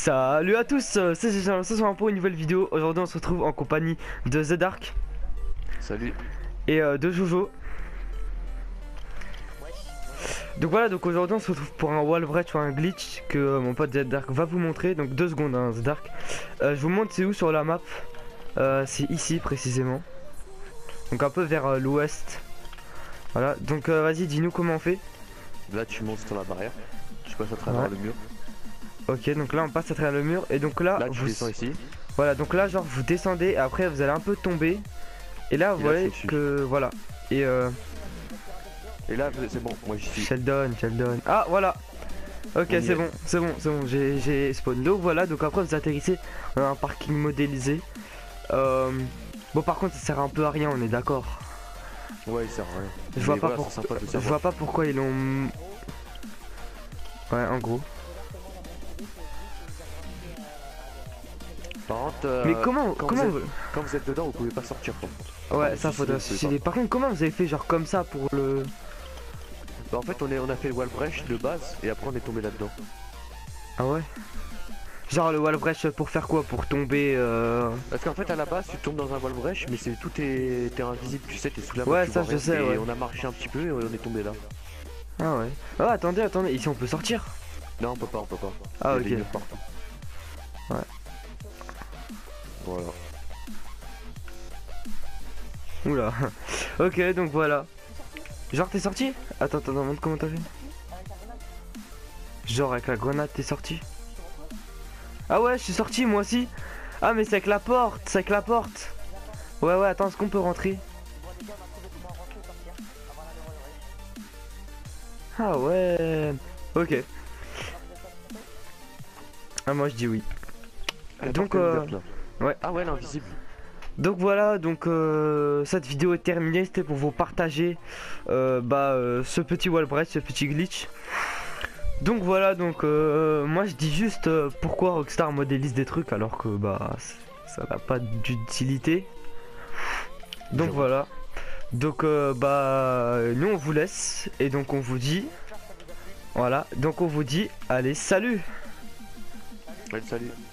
Salut à tous, c'est Jean, ce soir pour une nouvelle vidéo. Aujourd'hui on se retrouve en compagnie de The Dark. Salut. Et de Jojo. Donc voilà, donc aujourd'hui on se retrouve pour un wall breach ou un glitch que mon pote The Dark va vous montrer. Donc 2 secondes hein, The Dark. Je vous montre c'est où sur la map. C'est ici précisément. Donc un peu vers l'ouest. Voilà, donc vas-y dis-nous comment on fait. Là tu montes sur la barrière. Je passe à travers le mur. Ok, donc là on passe à travers le mur et donc là, tu descends ici. Voilà, donc là genre vous descendez et après vous allez un peu tomber. Et là vous voyez que voilà. Et là c'est bon, moi j'y suis. Sheldon. Ah voilà. Ok c'est bon, j'ai spawn. Donc voilà, donc après vous atterrissez dans un parking modélisé. Bon par contre ça sert un peu à rien, on est d'accord. Ouais il sert à rien. Je vois pas pourquoi ils l'ont. Ouais en gros. Par contre, mais comment quand vous êtes dedans vous pouvez pas sortir par contre. Ouais ça faudrait suicider. Par contre comment vous avez fait genre comme ça pour le... Bah en fait on a fait le wall breach de base et après on est tombé là-dedans. Ah ouais. Genre le wall breach pour faire quoi? Pour tomber Parce qu'en fait à la base tu tombes dans un wall breach mais c'est tout est invisible, tu sais, t'es sous la map. Ouais ça je sais ouais. Et on a marché un petit peu et on est tombé là. Ah ouais. Oh attendez, ici on peut sortir? Non on peut pas. Ah il y a ok. des murs partout. Ouais. Voilà. Oula. Ok donc voilà. Genre t'es sorti? Attends, montre comment t'as fait. Genre avec la grenade t'es sorti? Ah ouais je suis sorti moi aussi. Ah mais c'est avec la porte, Ouais attends, est-ce qu'on peut rentrer? Ah ouais. Ok. Ah moi je dis oui. Donc ouais. Ah ouais l'invisible. Donc voilà, donc cette vidéo est terminée, c'était pour vous partager ce petit wall breach, ce petit glitch. Donc voilà, donc moi je dis juste pourquoi Rockstar modélise des trucs alors que bah ça n'a pas d'utilité. Donc voilà. Donc nous on vous laisse et donc on vous dit voilà, donc on vous dit allez salut. Ouais, salut.